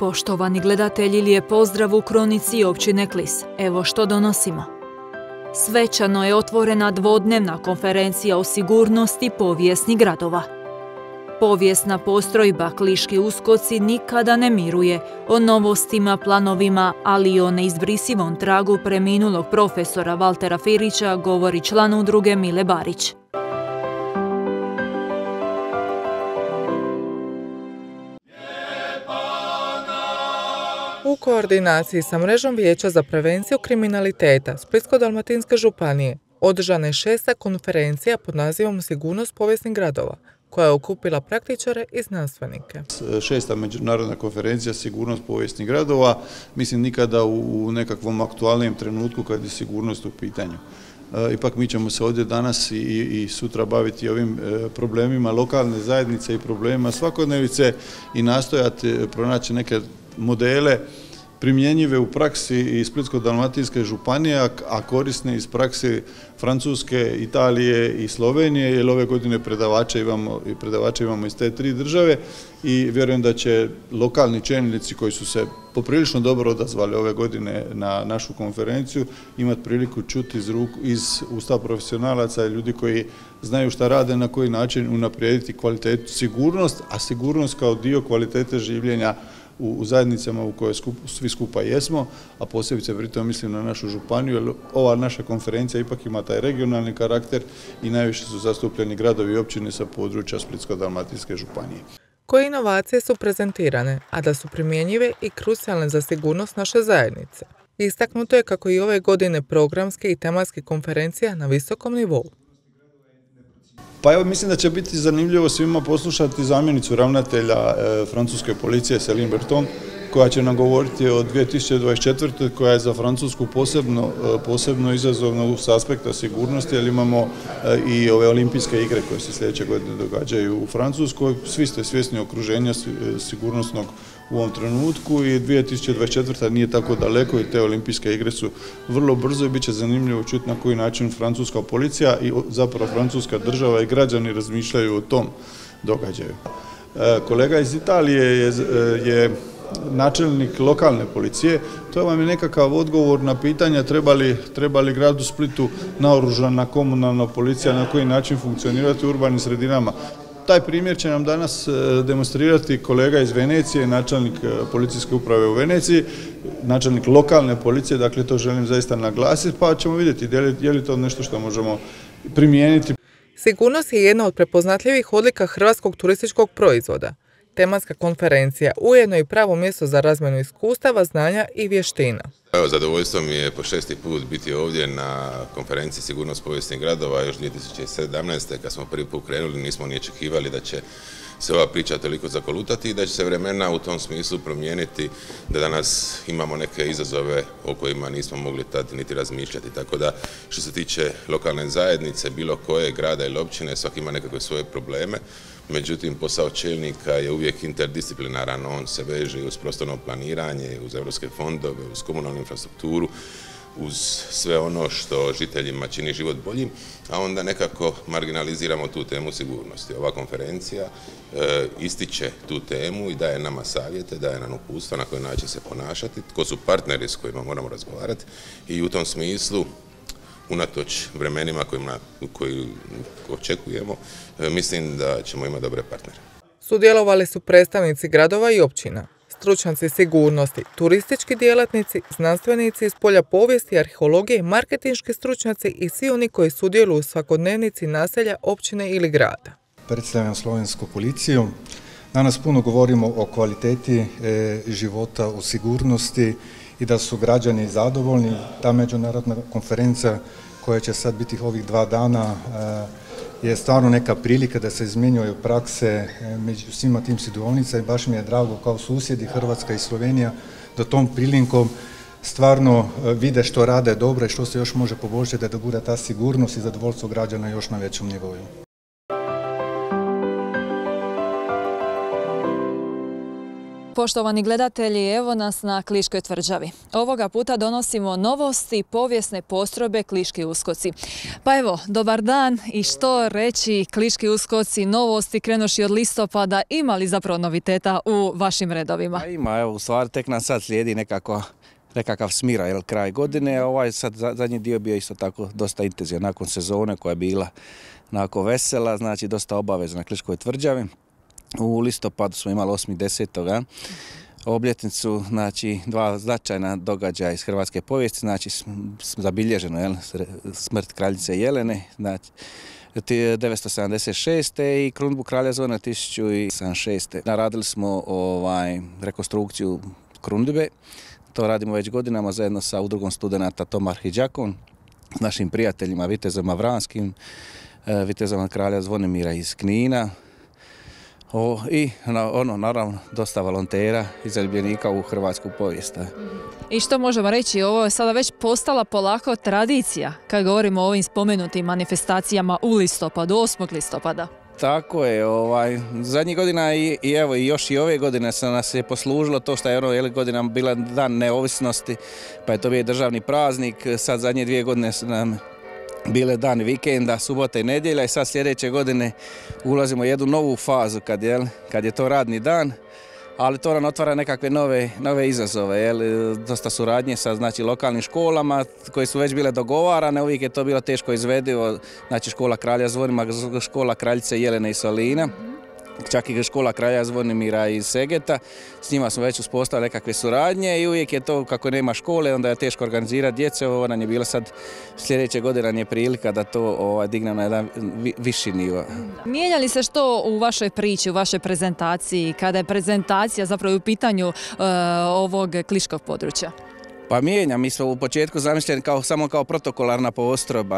Poštovani gledatelji, lijep pozdrav u kronici općine Klis. Evo što donosimo. Svečano je otvorena dvodnevna konferencija o sigurnosti povijesnih gradova. Povijesna postrojba Kliški uskoci nikada ne miruje, o novostima, planovima, ali i o neizbrisivom tragu preminulog profesora Valtera Firića govori član udruge Mile Barić. U koordinaciji sa mrežom Vijeća za prevenciju kriminaliteta Splitsko-dalmatinske županije održana je 6. konferencija pod nazivom Sigurnost povijesnih gradova, koja je okupila praktičare i znanstvenike. 6. međunarodna konferencija Sigurnost povijesnih gradova, mislim nikada u nekakvom aktualnijem trenutku kad je sigurnost u pitanju. Ipak mi ćemo se ovdje danas i sutra baviti ovim problemima lokalne zajednice i problemima svakodnevice i nastojati pronaći neke modele primjenjive u praksi i Splitsko-dalmatinske županije, a korisne iz praksi Francuske, Italije i Slovenije, jer ove godine predavače imamo iz te tri države i vjerujem da će lokalni čelnici koji su se poprilično dobro odazvali ove godine na našu konferenciju imati priliku čuti iz usta profesionalaca i ljudi koji znaju šta rade, na koji način unaprijediti kvalitetu sigurnost, a sigurnost kao dio kvalitete življenja u zajednicama u kojoj svi skupa jesmo, a posebice pritom mislim na našu županiju, jer ova naša konferencija ipak ima taj regionalni karakter i najviše su zastupljeni gradovi i općine sa područja Splitsko-dalmatinske županije. Koje inovacije su prezentirane, a da su primjenjive i krucijalne za sigurnost naše zajednice? Istaknuto je kako i ove godine programske i tematske konferencija na visokom nivou. Pa evo, mislim da će biti zanimljivo svima poslušati zamjenicu ravnatelja francuske policije Céline Berton, koja će nam govoriti o 2024. koja je za Francusku posebno izazovna s aspekta sigurnosti, jer imamo i ove olimpijske igre koje se sljedeće godine događaju u Francuskoj. Svi ste svjesni okruženja sigurnosnog u ovom trenutku i 2024. nije tako daleko i te olimpijske igre su vrlo brzo i bit će zanimljivo čuti na koji način francuska policija i zapravo francuska država i građani razmišljaju o tom događaju. Kolega iz Italije je načelnik lokalne policije. To vam je nekakav odgovor na pitanje treba li gradu Splitu naoružana komunalna policija, na koji način funkcionirati u urbanim sredinama. Taj primjer će nam danas demonstrirati kolega iz Venecije, načelnik policijske uprave u Veneciji, načelnik lokalne policije, dakle to želim zaista naglasiti, pa ćemo vidjeti je li to nešto što možemo primijeniti. Sigurnost je jedna od prepoznatljivih odlika hrvatskog turističkog proizvoda. Tematska konferencija ujedno i pravo mjesto za razmjenu iskustava, znanja i vještina. Evo, zadovoljstvo mi je po 6. put biti ovdje na konferenciji Sigurnost povijesnih gradova. Još 2017. kad smo prvi put krenuli nismo ni očekivali da će se ova priča toliko zakolutati i da će se vremena u tom smislu promijeniti, da danas imamo neke izazove o kojima nismo mogli tad niti razmišljati. Tako da što se tiče lokalne zajednice, bilo koje grada ili općine, svaki ima nekakve svoje probleme. Međutim, posao čelnika je uvijek interdisciplinaran, on se veže uz prostorno planiranje, uz europske fondove, uz komunalnu infrastrukturu, uz sve ono što žiteljima čini život boljim, a onda nekako marginaliziramo tu temu sigurnosti. Ova konferencija ističe tu temu i daje nama savjete, daje nam uputstva na koji način se ponašati, tko su partneri s kojima moramo razgovarati i u tom smislu unatoč vremenima koji očekujemo, mislim da ćemo imati dobre partnere. Sudjelovali su predstavnici gradova i općina, stručnjaci sigurnosti, turistički djelatnici, znanstvenici iz polja povijesti, arheologije, marketinški stručnjaci i svi oni koji sudjeluju u svakodnevnici naselja, općine ili grada. Predstavljam Slovensku policiju. Danas puno govorimo o kvaliteti života, o sigurnosti i da su građani zadovoljni. Ta međunarodna konferencija koja će sad biti ovih 2 dana je stvarno neka prilika da se izmjenjuju prakse među svima tim sudionicama i baš mi je drago kao susjedi Hrvatska i Slovenija da tom prilikom stvarno vide što rade dobro i što se još može poboljšati da bude ta sigurnost i zadovoljstvo građana još na većem nivou. Poštovani gledatelji, evo nas na Kliškoj tvrđavi. Ovoga puta donosimo novosti povijesne postrojbe Kliški uskoci. Pa evo, dobar dan i što reći Kliški uskoci, novosti krenuši od listopada, ima li zapravo noviteta u vašim redovima? Pa ima, evo, u stvari tek nam sad slijedi nekakav smira, kraj godine, ovaj sad zadnji dio bio isto tako dosta intenzivan nakon sezone koja je bila onako vesela, znači dosta obaveza na Kliškoj tvrđavi. U listopadu smo imali 8.10. obljetnicu, znači dva značajna događaja iz hrvatske povijesti, znači zabilježeno smrt kraljice Jelene, znači 1976. i krunidbu kralja Zvona 1076. Naradili smo rekonstrukciju krunidbe, to radimo već godinama zajedno sa udrugom studenata Tomar Hidžakon, s našim prijateljima vitezom Avranskim, vitezom kralja Zvonimira iz Knina, i naravno dosta volontera i zaljubljenika u hrvatsku povijest. I što možemo reći, ovo je sada već postala polako tradicija kad govorimo o ovim spomenutim manifestacijama u listopadu, 8. listopada. Tako je, zadnjih godina i evo i još i ove godine nas je poslužilo to što je godina bila dan neovisnosti, pa je to bio državni praznik, sad zadnje 2 godine su nam bile dani vikenda, subota i nedjelja i sad sljedeće godine ulazimo u jednu novu fazu kad je to radni dan, ali to nam otvara nekakve nove izazove, dosta suradnje sa lokalnim školama koje su već bile dogovarane, uvijek je to bilo teško izvedivo, znači škola kralja Zvonimira, škola kraljice Jelene iz Solina, čak i škola kralja Zvonimira iz Segeta, s njima smo već uspostavili nekakve suradnje i uvijek je to kako nema škole, onda je teško organizirati djece, ovo nam je bilo sad sljedeće godine nam je prilika da to dignemo na jedan viši nivo. Mijenja li se što u vašoj priči, u vašoj prezentaciji, kada je prezentacija zapravo u pitanju ovog kliškog područja? Pa mijenja, mi smo u početku zamišljeni samo kao protokolarna postrojba,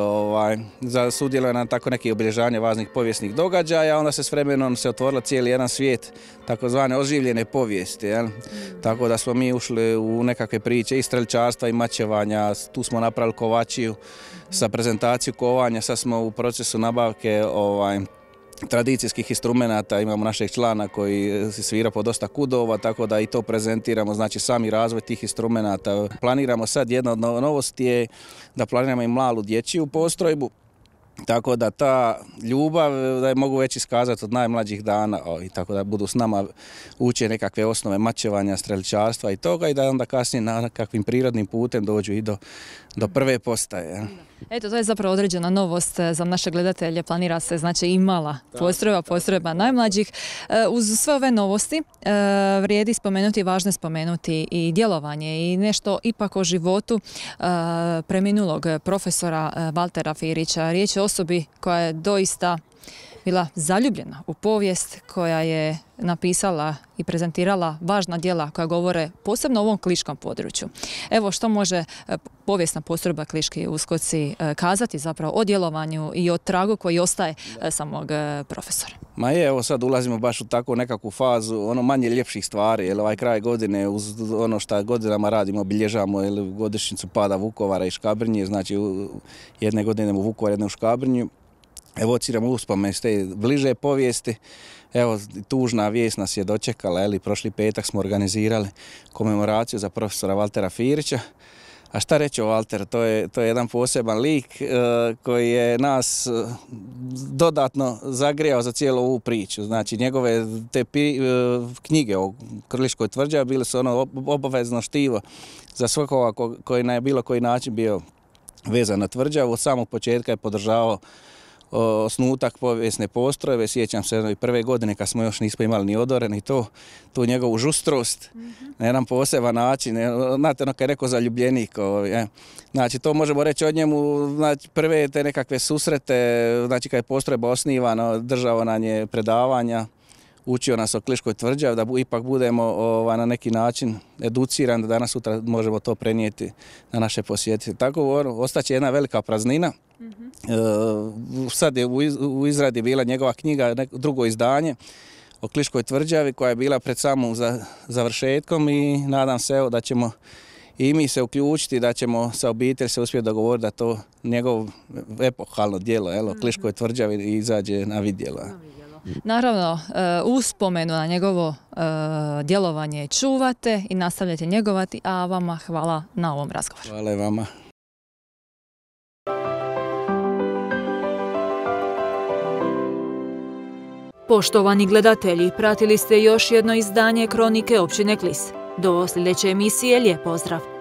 za sudjelovanje na tako nekih obilježavanja važnih povijesnih događaja, onda se s vremenom se otvorila cijeli jedan svijet takozvane oživljene povijesti, Tako da smo mi ušli u nekakve priče i strelčarstva i mačevanja, tu smo napravili kovačiju sa prezentaciju kovanja, sad smo u procesu nabavke tradicijskih instrumenata, imamo našeg člana koji svira po dosta kudova, tako da i to prezentiramo, znači sami razvoj tih instrumenata. Planiramo sad, jedna od novosti je da planiramo i malu dječju postrojbu, tako da ta ljubav da je mogu već iskazati od najmlađih dana i tako da budu s nama uče nekakve osnove mačevanja, streličarstva i toga i da onda kasnije na nekakvim prirodnim putem dođu i do prve postaje. Eto, to je zapravo određena novost za naše gledatelje. Planira se znači i mala postrojba najmlađih. Uz sve ove novosti vrijedi spomenuti, važno je spomenuti i djelovanje i nešto ipak o životu preminulog profesora Valtera Firića. Riječ je o osobi koja je doista bila zaljubljena u povijest, koja je napisala i prezentirala važna djela koja govore posebno o ovom kliškom području. Evo što može povijesna postrojba Kliški uskoci kazati zapravo o djelovanju i o tragu koji ostaje samog profesora. Evo sad ulazimo baš u takvu nekakvu fazu manje ljepših stvari, ovaj kraj godine uz ono što godinama radimo, obilježavamo godišnjicu pada Vukovara i Škabrnje, znači jedne godine idemo u Vukovar, jedne u Škabrnju. Evociramo uspomene iz te bliže povijesti. Evo, tužna vijest nas je dočekala, prošli petak smo organizirali komemoraciju za profesora Valtera Firića. A šta reći o Valteru? To je jedan poseban lik koji je nas dodatno zagrijao za cijelu ovu priču. Znači, njegove te knjige o Kliškoj tvrđavi bile su obavezno štivo za svakoga koji na bilo koji način bio vezan na tvrđavu. Od samog početka je podržavao osnutak povijesne postrojbe, sjećam se prve godine kad smo još nismo imali ni odore, ni tu njegovu žustrost na jedan poseban način, znate kad je rekao zaljubljenik, znači to možemo reći od njemu, znači prve te nekakve susrete, znači kad je postrojba osnivana, držao nam je predavanja, učio nas o Kliškoj tvrđavi, da ipak budemo na neki način educirani, da danas sutra možemo to prenijeti na naše posjetitelje. Tako ostaće jedna velika praznina. Sad je u izradi bila njegova knjiga, drugo izdanje o Kliškoj tvrđavi koja je bila pred samom završetkom i nadam se da ćemo i mi se uključiti, da ćemo sa obitelji se uspjeti dogovoriti da to njegov epohalno djelo o Kliškoj tvrđavi izađe na vidjelo. Naravno, uspomenu na njegovo djelovanje čuvate i nastavljate njegovati, a vama hvala na ovom razgovoru. Hvala i vama. Poštovani gledatelji, pratili ste još jedno izdanje Kronike općine Klis. Do sljedeće emisije, lijep pozdrav!